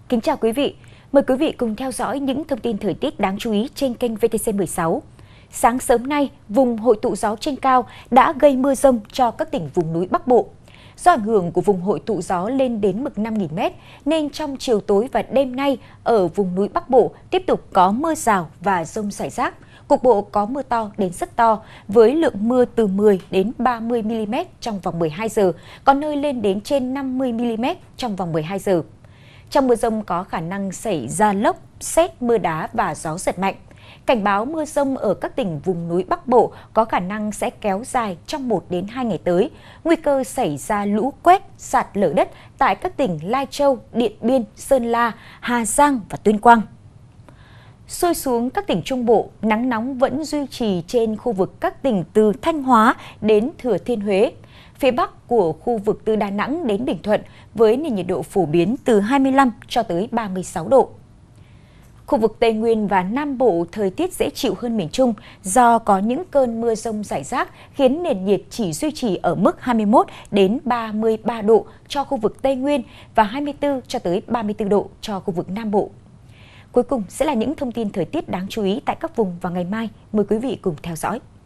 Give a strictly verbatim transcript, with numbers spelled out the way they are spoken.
Kính chào quý vị. Mời quý vị cùng theo dõi những thông tin thời tiết đáng chú ý trên kênh vê tê xê mười sáu. Sáng sớm nay, vùng hội tụ gió trên cao đã gây mưa rông cho các tỉnh vùng núi Bắc Bộ. Do ảnh hưởng của vùng hội tụ gió lên đến mực năm nghìn mét, nên trong chiều tối và đêm nay ở vùng núi Bắc Bộ tiếp tục có mưa rào và dông rải rác. Cục bộ có mưa to đến rất to, với lượng mưa từ mười đến ba mươi mi li mét trong vòng mười hai giờ, có nơi lên đến trên năm mươi mi li mét trong vòng mười hai giờ. Trong mưa dông có khả năng xảy ra lốc, sét, mưa đá và gió giật mạnh. Cảnh báo mưa dông ở các tỉnh vùng núi Bắc Bộ có khả năng sẽ kéo dài trong một đến hai ngày tới. Nguy cơ xảy ra lũ quét, sạt lở đất tại các tỉnh Lai Châu, Điện Biên, Sơn La, Hà Giang và Tuyên Quang. Xuôi xuống các tỉnh Trung Bộ, nắng nóng vẫn duy trì trên khu vực các tỉnh từ Thanh Hóa đến Thừa Thiên Huế. Phía Bắc của khu vực từ Đà Nẵng đến Bình Thuận với nền nhiệt độ phổ biến từ hai mươi lăm cho tới ba mươi sáu độ. Khu vực Tây Nguyên và Nam Bộ thời tiết dễ chịu hơn miền Trung do có những cơn mưa rông rải rác khiến nền nhiệt chỉ duy trì ở mức hai mươi mốt đến ba mươi ba độ cho khu vực Tây Nguyên và hai mươi tư cho tới ba mươi tư độ cho khu vực Nam Bộ. Cuối cùng sẽ là những thông tin thời tiết đáng chú ý tại các vùng vào ngày mai. Mời quý vị cùng theo dõi.